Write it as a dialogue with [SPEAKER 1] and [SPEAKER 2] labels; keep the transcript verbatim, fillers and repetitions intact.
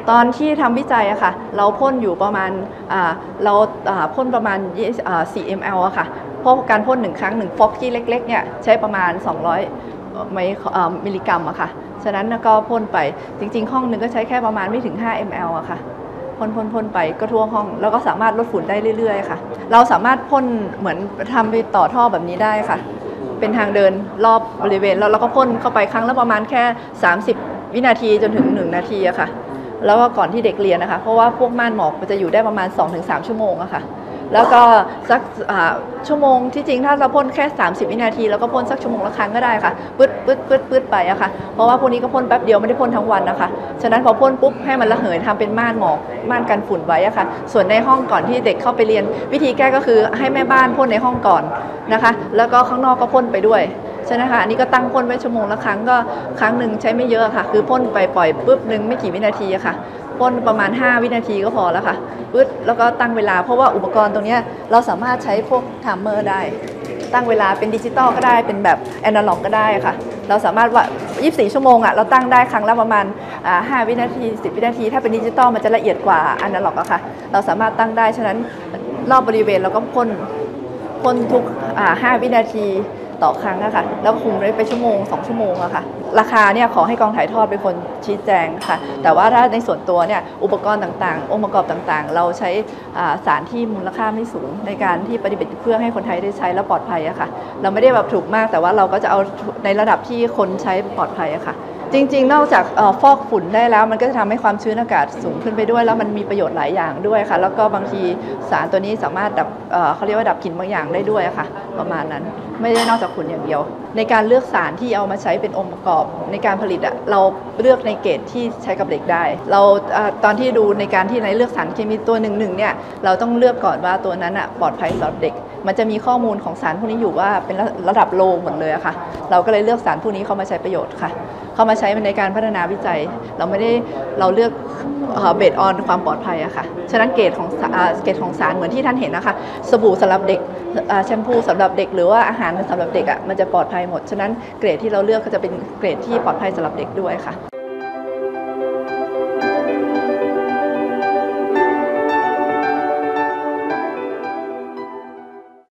[SPEAKER 1] ตอนที่ทำวิจัยอะค่ะเราพ่นอยู่ประมาณเราพ่นประมาณสี่ มิลลิลิตร อะค่ะเพราะการพ่นหนึ่งครั้งหนึ่งฟอกที่เล็กๆเนี่ยใช้ประมาณสองร้อยมิลลิกรัมอะค่ะฉะนั้นก็พ่นไปจริงๆห้องหนึ่งก็ใช้แค่ประมาณไม่ถึงห้า มิลลิลิตร อะค่ะพ่นพ่นพ่นไปก็ทั่วห้องแล้วก็สามารถลดฝุ่นได้เรื่อยๆค่ะเราสามารถพ่นเหมือนทำไปต่อท่อแบบนี้ได้ค่ะเป็นทางเดินรอบบริเวณแล้วเราก็พ่นเข้าไปครั้งละประมาณแค่สามสิบวินาทีจนถึงหนึ่งนาทีอะค่ะแล้วก็ก่อนที่เด็กเรียนนะคะเพราะว่าพวกม่านหมอกมันจะอยู่ได้ประมาณ สองถึงสาม ชั่วโมงอะค่ะแล้วก็สักชั่วโมงที่จริงถ้าเราพ่นแค่สามสิบวินาทีแล้วก็พ่นสักชั่วโมงละครั้งก็ได้ค่ะปึ๊ดปึ๊ดปึ๊ดปึ๊ดไปอะค่ะเพราะว่าพวกนี้ก็พ่นแป๊บเดียวไม่ได้พ่นทั้งวันนะคะฉะนั้นพอพ่นปุ๊บให้มันระเหยทำเป็นม่านหมอกม่านกันฝุ่นไว้อะค่ะส่วนในห้องก่อนที่เด็กเข้าไปเรียนวิธีแก้ก็คือให้แม่บ้านพ่นในห้องก่อนนะคะแล้วก็ข้างนอกก็พ่นไปด้วยใช่ไหมคะอันนี้ก็ตั้งพ่นไว้ชั่วโมงละครั้งก็ครั้งหนึ่งใช้ไม่เยอะค่ะคือพ่นไปปล่อยปุ๊บหนึ่งไม่กี่วินาทีอะค่ะพ่นประมาณห้าวินาทีก็พอแล้วค่ะปึ๊ดแล้วก็ตั้งเวลาเพราะว่าอุปกรณ์ตรงนี้เราสามารถใช้พวกไทม์เมอร์ได้ตั้งเวลาเป็นดิจิตอลก็ได้เป็นแบบแอนาล็อกก็ได้ค่ะเราสามารถว่ายี่สิบสี่ชั่วโมงอะเราตั้งได้ครั้งละประมาณห้าวินาทีสิบวินาทีถ้าเป็นดิจิตอลมันจะละเอียดกว่าแอนาล็อกอะค่ะเราสามารถตั้งได้ฉะนั้นรอบบริเวณเราก็พ่นพ่นทุกห้าวินาทีต่อครั้งอะค่ะแล้วคุมได้ไปชั่วโมงสองชั่วโมงอะค่ะราคาเนี่ยขอให้กองถ่ายทอดเป็นคนชี้แจงค่ะแต่ว่าถ้าในส่วนตัวเนี่ยอุปกรณ์ต่างๆองค์ประกอบต่างๆเราใช้สารที่มูลค่าไม่สูงในการที่ปฏิบัติเพื่อให้คนไทยได้ใช้และปลอดภัยอะค่ะเราไม่ได้แบบถูกมากแต่ว่าเราก็จะเอาในระดับที่คนใช้ปลอดภัยอะค่ะจริงๆนอกจากฟอกฝุ่นได้แล้วมันก็จะทำให้ความชื้นอากาศสูงขึ้นไปด้วยแล้วมันมีประโยชน์หลายอย่างด้วยค่ะแล้วก็บางทีสารตัวนี้สามารถดับเขาเรียกว่าดับกลิ่นบางอย่างได้ด้วยค่ะประมาณนั้นไม่ได้นอกจากฝุ่นอย่างเดียวในการเลือกสารที่เอามาใช้เป็นองค์ประกอบในการผลิตอะเราเลือกในเกรดที่ใช้กับเด็กได้เราตอนที่ดูในการที่ในเลือกสารเคมีตัวหนึ่งหนึ่งเนี่ยเราต้องเลือกก่อนว่าตัวนั้นอะปลอดภัยสำหรับเด็กมันจะมีข้อมูลของสารพวกนี้อยู่ว่าเป็นระดับโลหมดเลยอะค่ะเราก็เลยเลือกสารพวกนี้เข้ามาใช้ประโยชน์ค่ะเข้ามาใช้ในการพัฒนาวิจัยเราไม่ได้เราเลือกเบสออนความปลอดภัยอะค่ะฉะนั้นเกรดของเกรดของสารเหมือนที่ท่านเห็นนะคะสบู่สำหรับเด็กแชมพูสำหรับเด็กหรือว่าอาหารสำหรับเด็กอะมันจะปลอดภัยหมดฉะนั้นเกรดที่เราเลือกก็จะเป็นเกรดที่ปลอดภัยสำหรับเด็กด้วยค่ะ